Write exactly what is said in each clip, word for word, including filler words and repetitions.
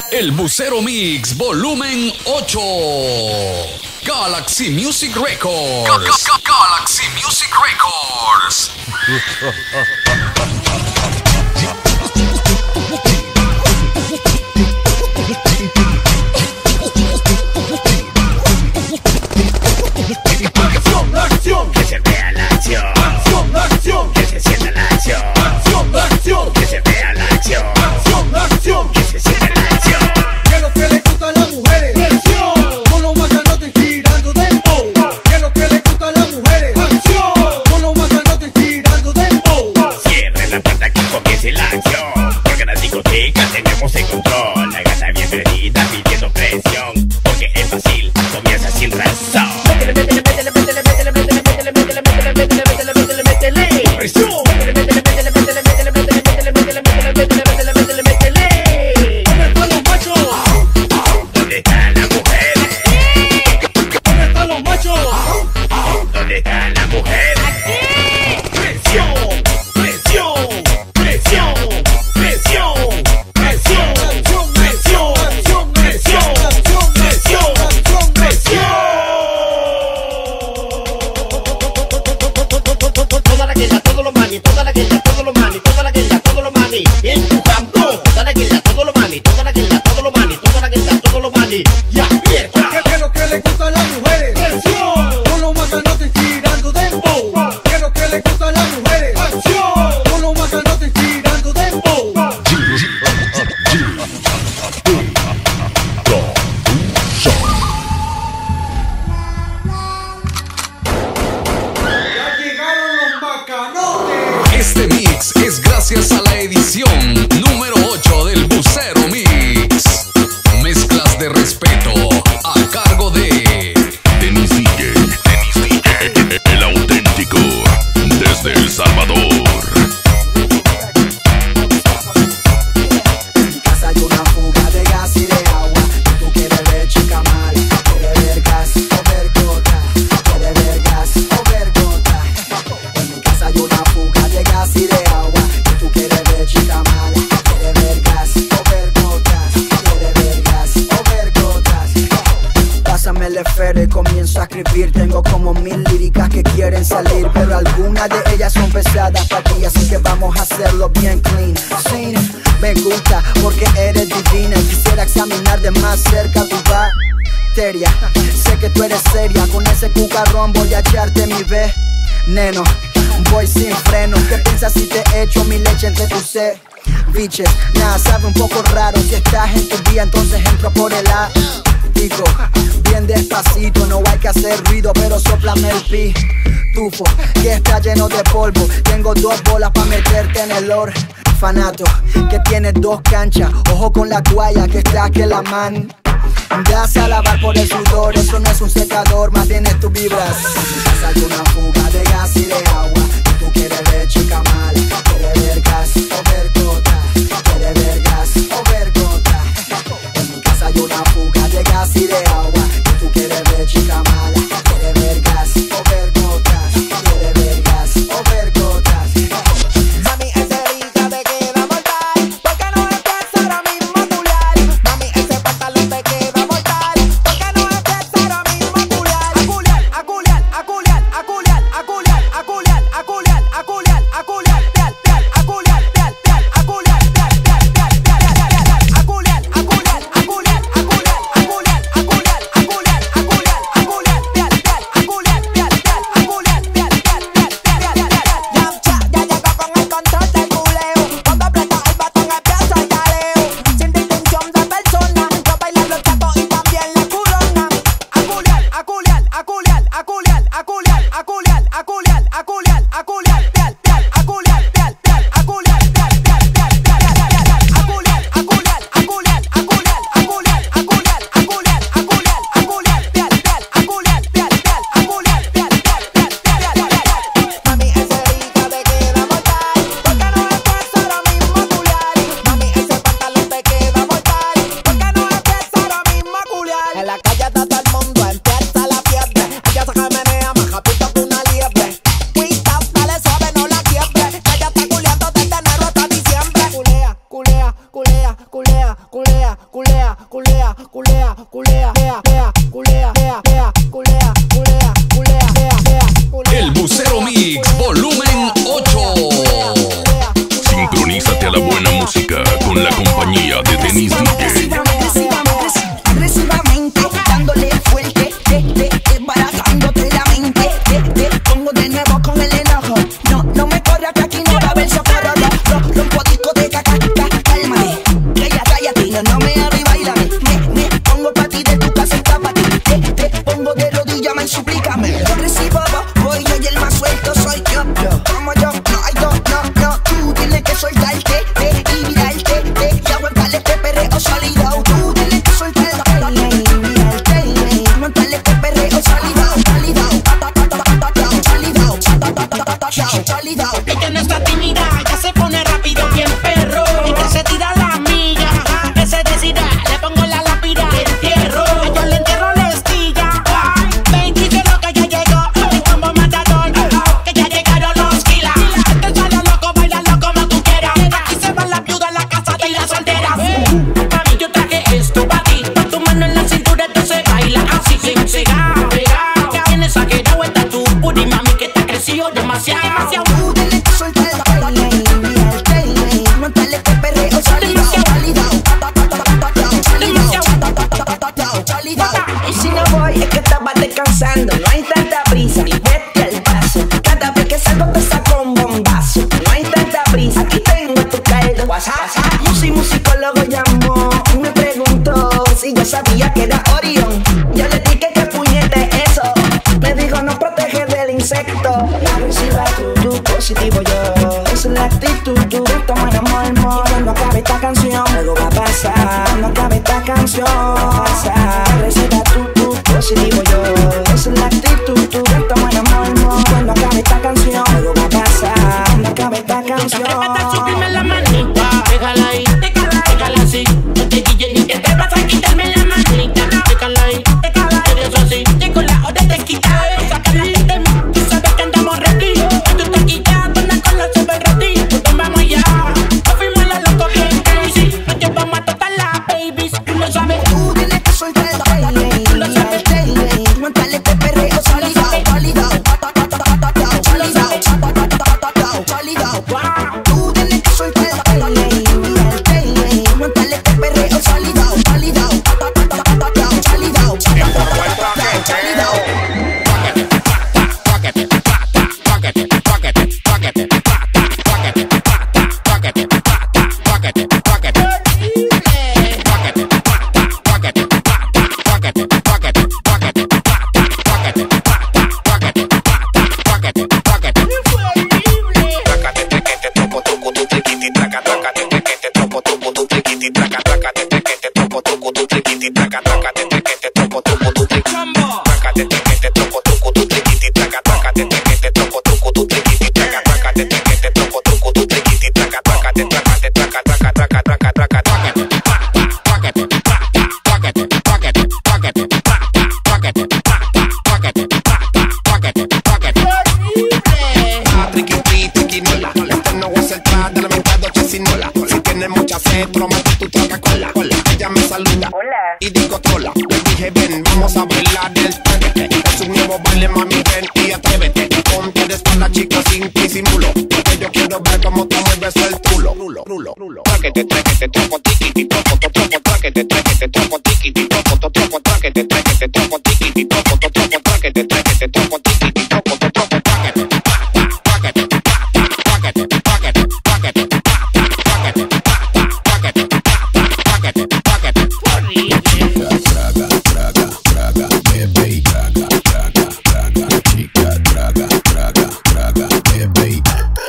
El Bucero Mix Volumen ocho. Galaxy Music Records. Galaxy Music Records. Acción, acción, que se vea la acción. Acción, acción, que se sienta la acción. Acción, acción, que se vea la acción. Acción, acción, que se sienta la acción. Que lo que le gusta a las mujeres, acción. Con los macanotes tirando dembow. Que lo que le gusta a las mujeres, acción. Con los macanotes tirando dembow. Cierre la puerta que comience la acción. Porque en la discoteca tenemos el control. La gata bien perdida pidiendo presión. Porque es fácil, comienza sin razón. Este mix es gracias a la edición número ocho del Bucero Mix. Mezclas de respeto a cargo de Denis D J. Denis D J, el auténtico desde El Salvador. Comienzo a escribir, tengo como mil líricas que quieren salir, pero algunas de ellas son pesadas para ti, así que vamos a hacerlo bien clean. Sí, me gusta porque eres divina y quisiera examinar de más cerca tu bacteria. Sé que tú eres seria, con ese cucarrón voy a echarte mi veneno. Voy sin freno, ¿qué piensas si te echo mi leche entre tus ceviches? Nada, sabe un poco raro, si estás en tu día entonces entro por el A. Digo, bien despacito, no hay que hacer ruido, pero sóplame el pitufo, que está lleno de polvo. Tengo dos bolas pa' meterte en el orfanato, que tiene dos canchas. Ojo con la toalla, que está que la man das a lavar por el sudor. Eso no es un secador, más bien es tu vibras. Hay una fuga de gas y de agua. Tú quieres leche, camal, quieres ver gas o ver gota. Quieres ver gas o ver gota. En mi casa hay una fuga de gas y de agua. Tú quieres leche, camal, quieres ver gas o ver gotas. Quieres ver gas o ver gotas. Mami, ese rica te queda mortal. ¿Por qué no empieza ahora mismo a culiar? Mami, ese pantalón te queda mortal. ¿Por qué no empieza ahora mismo a culiar? A culiar, a culiar, a culiar, a culiar, a culiar, a culiar, a culiar, a culiar, a culiar, teal, teal, a culiar, teal, teal, a culiar, teal, teal, teal. sintonía de Denise D J. Agresivamente, dándole fuerte, te, te, embarazándote la mente. Te, te pongo de nuevo con el enojo. No, no me corras que aquí no va a haber socorro. Ro, ro, rompo discoteca, ca, ca, cálmate. Calla, cállate, no, no me abrí, bailame. Me, me pongo pa' ti de tu casa, escápate. Te, te pongo de rodillas, me suplícame. Agresivo, voy yo y el más suelto soy yo. yo. Como yo, no hay dos, no, no. Tú tienes que soltarte, te, y virarte, te, y aguantarle este perreo sólido. Tú tienes que soltarte. El que no está tímida ya se pone rápido, bien perro. Y que se tira la milla, que se decida, le pongo la lápida, le entierro. Yo le entierro la estilla. Ven, dice lo que ya llegó, el combo matador, que ya llegaron los kilas. Este sale loco, bailalo como tú quieras. Aquí se va la viuda, la casada y la soltera. Mami, yo traje esto para ti, pon tu mano en la cintura, entonces baila así, sin cegar, pegar. Tienes exagerado, está tu booty, mami, que te ha crecido demasiado. Tú tienes que soltar la montarle este perreo sólido, sólido, sólido. Y si no voy es que estaba descansando, no hay tanta prisa, vete al paso. Cada vez que salgo te saco un bombazo, no hay tanta prisa, aquí tengo tu caldo. Yo soy musicólogo, llamó y me preguntó si yo sabía que era Orión. Yo le dije que puñete eso, me dijo no protege del insecto. Agresiva tú, tú, positivo yo, esa es la actitud, tú, toma el amor, amor. Y cuando acabe esta canción, luego va a pasar. Cuando acabe esta canción, va a pasar. Agresiva tú, tú, positivo yo, esa es la actitud, tú, toma el amor, amor. Y cuando acabe esta canción, luego va a pasar. Cuando acabe esta canción. Súbeme la manita, déjala ahí, déjala, déjala así. No te guilles ni que te vas a quitarme la manita. Déjala ahí, déjala ahí, eso sí. Llegó la hora de quitar, sácala de mí. Tú sabes que andamos ready. Tú te quitas, anda con la super ready. Pues vamos ya, nos fuimos la loco bien crazy. Nos llevamos a todas las babies, tú lo sabes. Tú tienes que soltar la Tú lo sabes. montarle este perreo sólido, sólido, sólido, sólido. Tú tienes que soltar la montarle este perreo sólido, sólido, sólido, sólido. Y digo tola, le dije ven, vamos a bailar del traquete. Es un nuevo baile, mami, ven y atrévete. Ponte de espalda, chica, sin disimulo, porque yo quiero ver cómo tú mueves el culo. Traquete, traquete, tropo, tiquiti, tropo, tropo, traquete, traquete, tropo, tiquiti, tropo, tropo, traquete, traquete, tropo, tiquiti, tropo, tropo, traquete, traquete, tropo, tiquiti, tropo, tropo, traquete. Traquete, traquete, traquete, traquete, traquete, traquete, traquete, traquete. Traga, traga, traga, bebé, traga, traga, traga, chica, traga, traga, traga, bebé.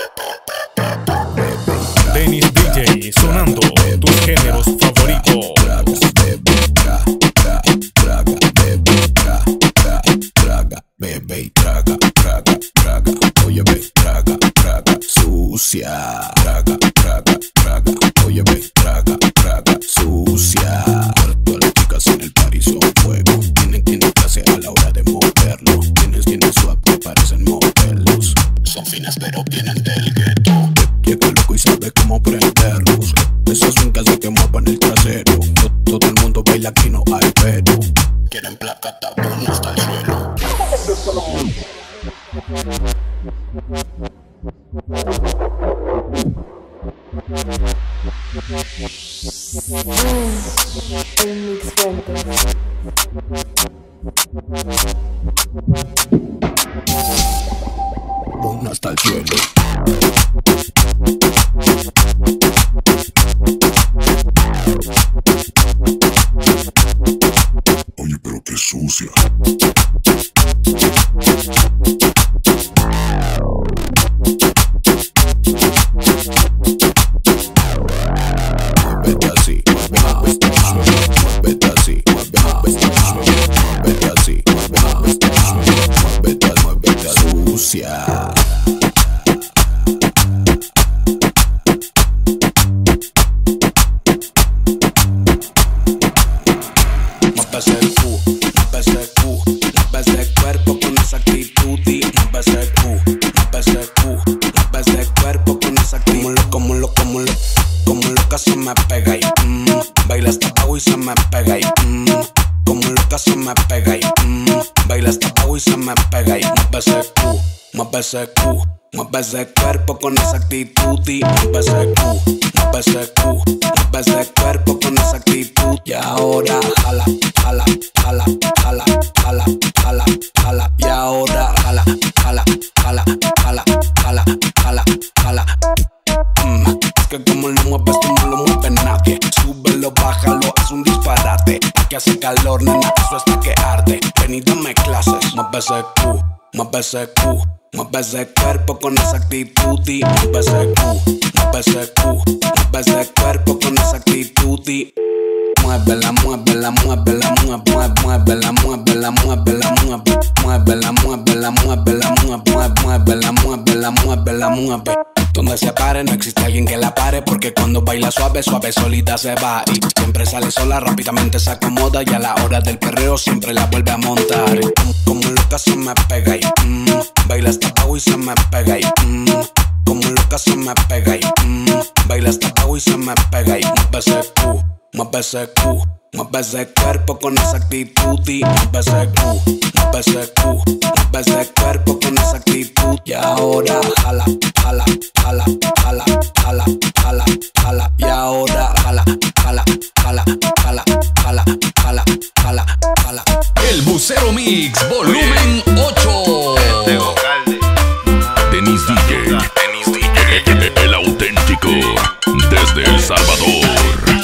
Denise D J sonando tus géneros favoritos. Traga, bebé, traga, traga, bebé, traga, traga, bebé, traga, traga, traga. Oye, ve, traga, traga, sucia. Traga, traga, traga. Oye, ve, traga, traga, sucia. Todas las chicas en el party son fuego. Tienen, tienen clase a la hora de moverlo. Tienes, tienes swag que parecen modelos. Son finas pero vienen del gueto. Llega loco y sabe cómo prenderlos. Esas nunca se que muevan el trasero. Todo, todo el mundo baila, aquí no hay pero. Quieren placa, tapón hasta el suelo. Pon hasta el cielo. Oye, pero qué sucia. Muévete así, muévete así, muévete así, muévete, muévete sucia. Mueve ese cu, mueve ese cuerpo con esa actitud y mueve ese cu, mueve ese cu, mueve ese cuerpo con esa actitud. Y ahora jala, jala, jala, jala, jala, jala, jala. Y ahora jala, jala, jala, jala, jala, jala, jala. Mm, es que como lo mueves tú no lo mueve nadie. Súbelo, bájalo, es un disparate. Aquí hace calor, nena, eso es que arde. Ven y dame clases, mueve ese cu, mueve ese cu. Mueve ese cuerpo con esa actitud y mueve ese cu, mueve ese cu, mueve ese cuerpo con esa actitud y muévela, muévela, muévela, muévela, muévela, muévela, muévela, muévela, muévela, muévela, muévela, muévela, muévela, muévela, muévela. Donde se pare no existe alguien que la pare, porque cuando baila suave, suave solita se va y siempre sale sola, rápidamente se acomoda y a la hora del perreo siempre la vuelve a montar. Como, como loca se me pega y mm, baila hasta abajo y se me pega y mm, como loca se me pega y mm, baila hasta abajo y se me pega y mueve ese cu, mueve ese cu, mueve ese cuerpo con esa actitud y mueve ese cu, mueve ese cu, mueve ese cuerpo con esa actitud. Y ahora jala, jala, jala, jala, jala, jala, jala. Y ahora jala, jala, jala, jala, jala, jala, jala, jala. El Bucero Mix, volumen ocho. Denis D J, Denis D J, el auténtico, desde El Salvador.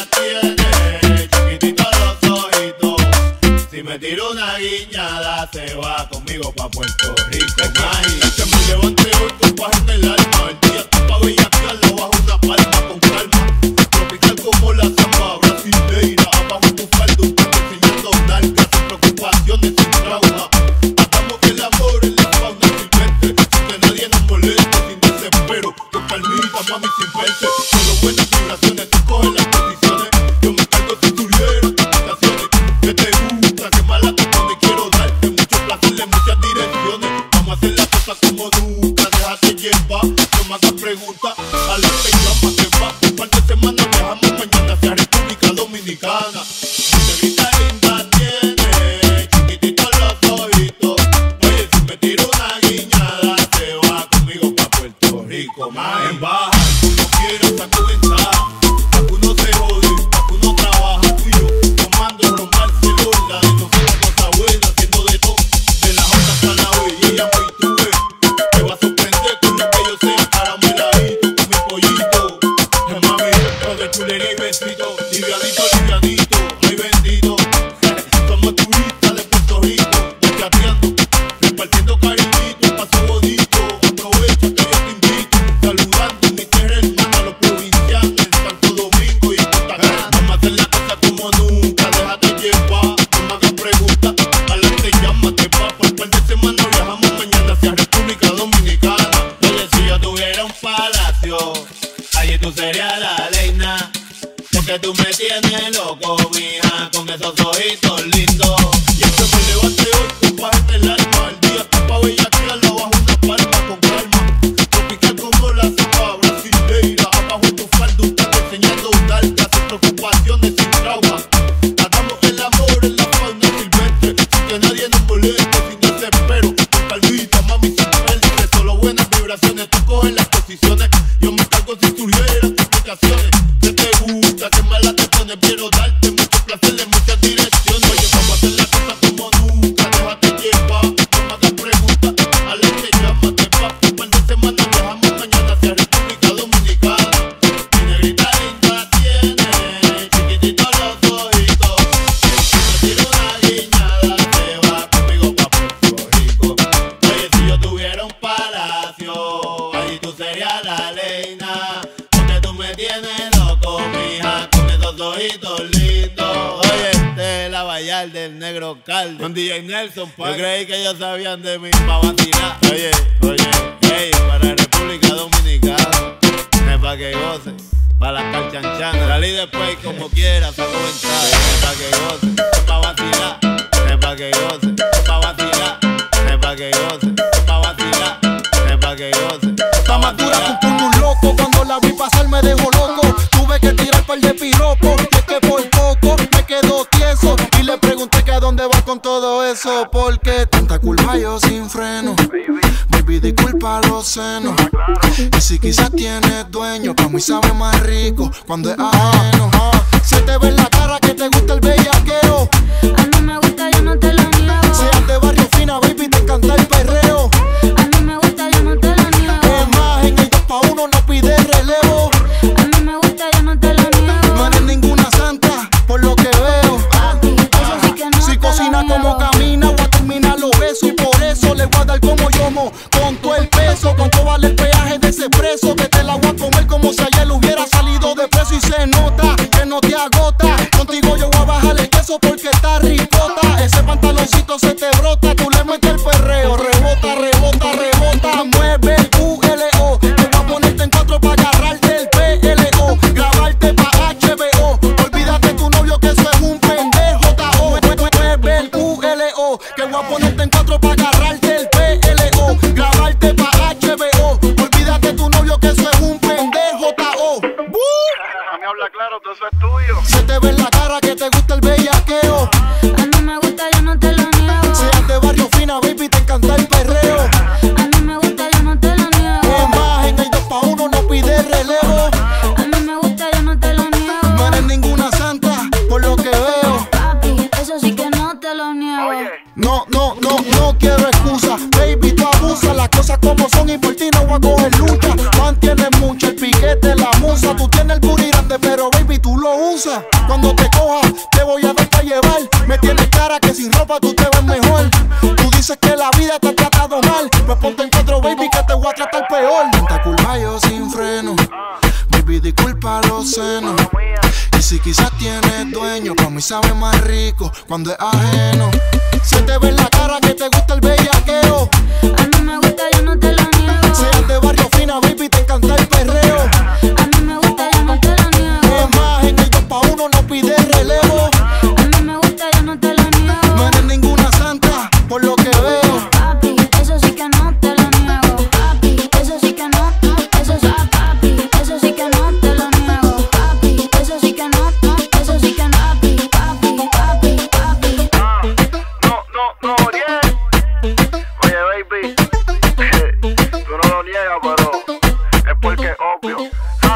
Si me tiro una guiñada, se va conmigo pa' Puerto Rico. Ay, que me levante hoy con paz en el alma. El día está pa' bellaquearla bajo una palma con calma. Tropical como la samba brasileira. Abajo tu falda, un poco enseñando nalgas, sin preocupaciones, sin trauma. Hagamos que el amor en la fauna silvestre, sin que nadie nos moleste, sin desespero. Con calmita, mami, sin pensar. Solo buenas vibraciones, tú coges las posiciones. Yo me cargo si tuviera explicaciones. Que te gusta, que mala te pone, quiero darte mucho placer en muchas direcciones. Vamos a hacer las cosas como nunca, déjate llevar. No me hagas preguntas, a la que llama que va. Un par de semanas viajamos mañana hacia República Dominicana. Negrita linda tiene, chiquititos los ojitos. Oye, si me tiro una guiñada, se va conmigo pa' Puerto Rico. Más en baja, como quieras, saco ventaja. Pa' que uno se jode, pa' que uno trabaja. Tú y yo, tomando ron Barcelona. De nosotros cosa buena, haciendo de todo. De la J hasta la O, y ella muy tú ves. Te va a sorprender con lo que yo sea carameladito, con mi pollito. Eh, mami, con de chulería y besito. Livianito, livianito, ay bendito. Somos turistas de Puerto Rico, chateando, repartiendo cariñito, paso bonito. Aprovecha que yo te invito, saludando mi tierra hermana, los provincianos en Santo Domingo y Punta Cana. Vamos a hacer la cosa como nunca, déjate llevar, no me hagas preguntas. Adelante, llámate pa' por par de semanas viajamos mañana hacia República Dominicana. Oye, si yo tuviera un palacio, allí tú serías la reina. Porque tú me tienes loco, mija, con esos ojitos lindos. Y es que me levante hoy con paz en el alma. El día está pa' bellaquearla bajo una palma con calma. Tropical como la samba brasileira. Abajo tu falda, un taco enseñando nalgas, sin preocupaciones, sin trauma. Hagamos el amor en la fauna silvestre, sin que nadie nos moleste, sin desespero. Con calmita, mami, sin perderte. Solo buenas vibraciones, tú coges las posiciones. Yo me cargo si surgieran complicaciones. Que te gusta, que mala te pone. quiero darte mucho placer de muchas direcciones. Oye, vamos a hacer las cosas como nunca. Déjate llevar, no me hagas preguntas. Adelante, llámate, papi. Un par de semanas viajamos mañana hacia República Dominicana. Mi negrita linda tiene chiquititos los ojitos. Si me tiro una guiñada, te va conmigo pa' Puerto Rico. Oye, si yo tuviera un palacio, ahí tú serías la reina. Porque tú me tienes loco, mija, con esos ojitos lindos. Oye, este es la Bayal del Negro Calde con D J Nelson. Yo creí que ellos sabían de mí pa' vacilar. Oye, oye, hey, para República Dominicana, es pa' que goce, pa' las calchanchanas. Salí después como quiera, saco ventaja. Es pa' que goce, es pa' vacilar. Es pa' que goce, es pa' vacilar. Es pa' que goce, es pa' vacilar. Es pa' que goce, es pa' Más dura vacilar. que un puño un loco. Cuando la vi pasar me dejó loco. Tuve que tirar par de piropos. Y es que por poco me quedo tieso. Y le pregunté que a dónde va con todo eso. Porque tanta culpa yo sin freno. Baby, disculpa los senos. Y si quizás tienes dueño, pa' mí sabe más rico cuando es ajeno. Se te ve en la cara que te gusta el bellaqueo. A mí me gusta, yo no te lo niego. Seas de barrio fina, baby, te encanta el perreo. A mí me gusta, yo no te lo niego. Es más, en el dos pa' uno no pide relevo. A mí me gusta, yo no te lo niego. No eres ninguna santa, por lo que veo. Papi, eso sí que no Si te cocina lo como niego. camina, voy a terminar los besos. Y por eso le voy a dar como yomo, con todo el peso. Cuánto vale el peaje de ese preso, que te la voy a comer como si ayer hubiera salido de preso. Y se nota que no te agota. Contigo yo voy a bajar el queso porque está ricota. Ese pantaloncito se te brota, tú le metes el perreo. Rebota, rebota, rebota. Mueve el U L O. Te voy a ponerte en cuatro pa' agarrarte el P L O. Grabarte pa' H B O. Olvídate tu novio que eso es un pendejo. T-O. Mueve el U L O. Que voy a ponerte en cuatro pa' agarrarte el P L O. Grabarte pa' H B O. Olvídate tu novio que eso es un pendejo. T-O. A mí habla claro, todo eso es tuyo. Se te ve en la cara que te gusta el bellaqueo. A mí me gusta, yo no te lo niego. Seas de barrio fina, baby, te encanta el perreo. A mí me gusta, yo no te lo niego. Es más, en el dos pa' uno no pide relevo. A mí me gusta, yo no te lo niego. No eres ninguna santa, por lo que veo. Papi, eso sí que no te lo niego. No, no, no, no quiero excusa. Baby, tú abusas, las cosas como son y por ti no voy a coger lucha. Mantienes mucho el piquete, la musa. Tú tienes el booty grande, pero baby, tú lo usas. Cuando te coja, te voy a dar pa' llevar. Me tienes cara que sin ropa tú te ves mejor. Tú dices que la vida te ha tratado mal. Pues ponte en cuatro, baby, que te voy a tratar peor. Tanta culpa yo sin freno. Baby, disculpa los senos. Y si quizás tienes dueño, pa' mí sabe más rico cuando es ajeno. Se te ve en la cara que te gusta el bellaqueo. A mí me gusta, yo no te lo niego. Seas de barrio fina, baby, te encanta el perreo. A mí me gusta, yo no te lo niego. Es más, en el dos pa' uno no pide relevo. A mí me gusta, yo no te lo niego. No eres ninguna santa, por lo que veo. Papi, eso sí que no te lo niego. Papi, eso sí que no, eso sí, papi, eso sí que no te lo niego. Papi, eso sí que no, eso sí que no, papi, papi, papi, papi. No, no, no, yeah. Oye, baby, tú no lo niegas, pero es porque es obvio.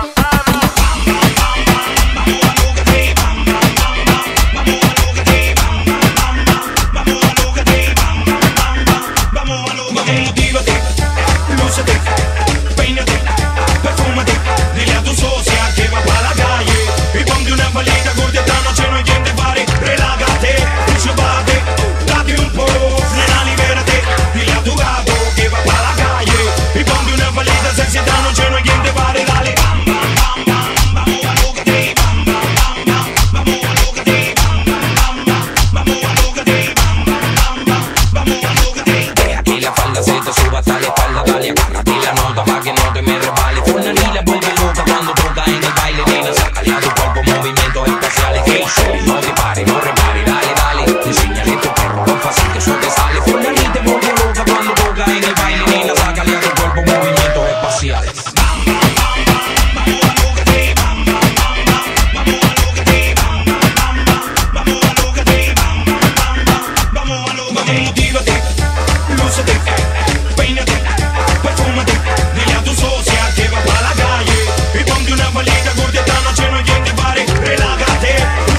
Motívate, lúcete, peínate, perfúmate. Dile a tu socia que va para la calle y ponte una palita corta. Esta noche no hay quien te pare. Relájate, chúpate, date un poco, nena, libérate. Dile a tu gato que va para la calle y ponte una palita sexy. Esta noche no hay quien te pare. Dale, bam, bam, bam, bam, vamos a lo que te, bam, bam, bam, bam, vamos a lo que te, bam, bam, bam, bam, vamos a lo que te, bam, bam, bam, bam, vamos a lo que te. Deja que la falda se te suba hasta la espalda, dale, agárrate la nota pa' que no te me resbale. Una lila vuelve loca cuando toca en el baile, nena, sácale a tu cuerpo movimientos espaciales. Hey, soy, no te pare, no repare, dale, dale, enséñale a tu perro lo fácil que eso te sale. Una lila te vuelve loca cuando toca en el baile, nena, sácale a tu cuerpo movimientos espaciales. Motívate, lúcete, peínate, perfúmate. Dile a tu socia que va para la calle y ponte una palita corta. Esta noche no hay quien te pare. Relájate,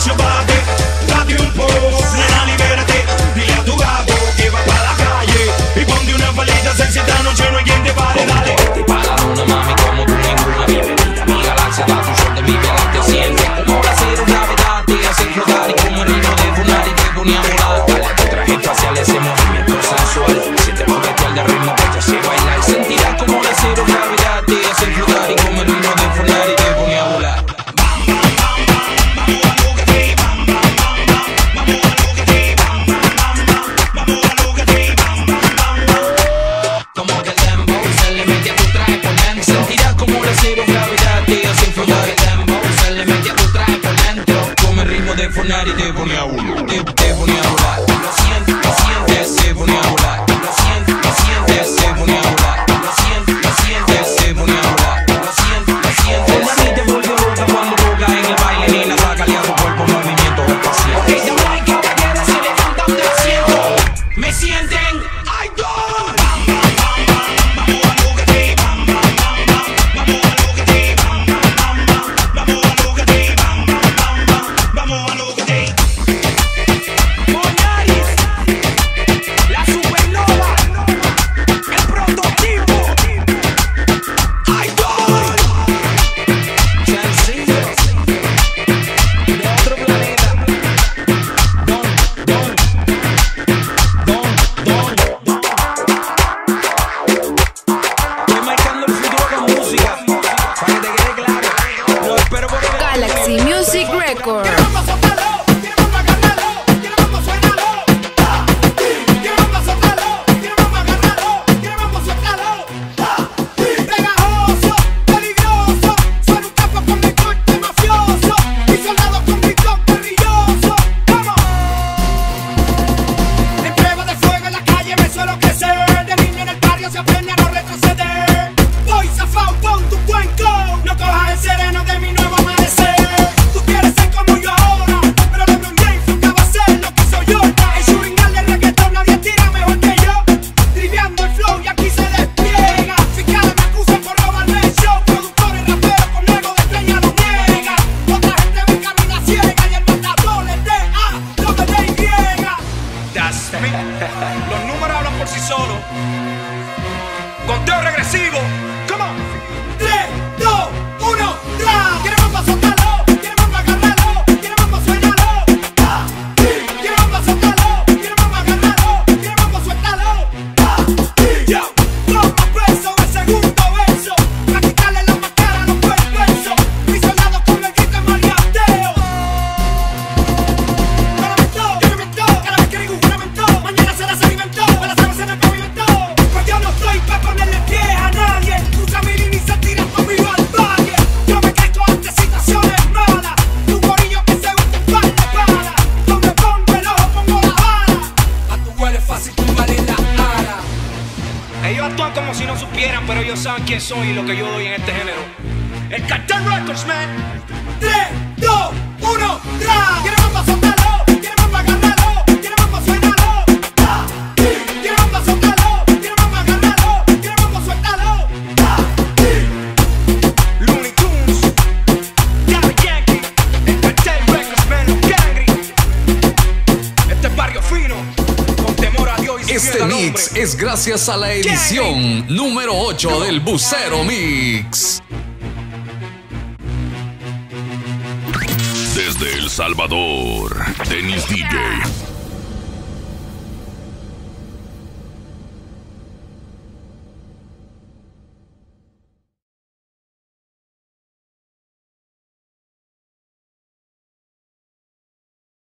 que te pone a uno, te, te pone a volar. Lo sientes, lo sientes, se pone a volar. Lo sientes, lo sientes, se pone a volar. Lo sientes, lo sientes, se pone a volar. Lo sientes, lo sientes. El mami te volvió loca cuando toca en el baile, nena, sácale a tu cuerpo movimientos espaciales. Ella baila que quiere se levanta del asiento. Me sienten, I don't. Vamos a lo que te, vamos a lo que te, vamos a lo que te, vamos a lo que te. Monaris, la supernova, el prototipo. I don't. Sencillo, de otro planeta. Don, don, don, don. Estoy marcando el futuro con música, para que te quede claro. Lo espero por el Galaxy Music Records. Los números hablan por sí solos. Conteo regresivo. Come on. tres, dos, uno, ¡tra! ¿Quieres más soltarlo? ¿Quieres más agarrarlo? ¿Quieres más suéltalo? ¿Quieres más soltarlo? ¿Quieres más agarrarlo? ¿Quieres más suéltalo? Yo, toma preso el segundo verso. Para quitarle la máscara a los perversos. Mis soldados con el grito en maleanteo. Yo me meto, cada vez que digo un juramento. Mañana será se alimentó, para saberse en el pavimento. Pues yo no estoy pa' ponerle pie a nadie. Usa mi línea y se tira conmigo al valle. Yo me crezco ante situaciones malas. Tu gorillo que se usa un par de balas. Donde pongo el ojo pongo la bala. A tu huele fácil tumbarle la ala. Ellos actúan como si no supieran, pero ellos saben quién soy y lo que yo doy en este género. El Cartel Records, man. tres, dos, uno, ¡tra! ¿Quieres más soltarlo? ¿Quieres más agarrarlo? ¿Quieres más suéltalo? ¿Quieres más soltarlo? ¿Quieres más agarrarlo? ¿Quieres más suéltalo? Looney Tunes, Daddy Yankee, el Cartel Records, man, los Gangri. Este es barrio fino, con temor a Dios y Este mix es gracias a la edición número ocho del Bucero Mix. Desde El Salvador, Dennis D J.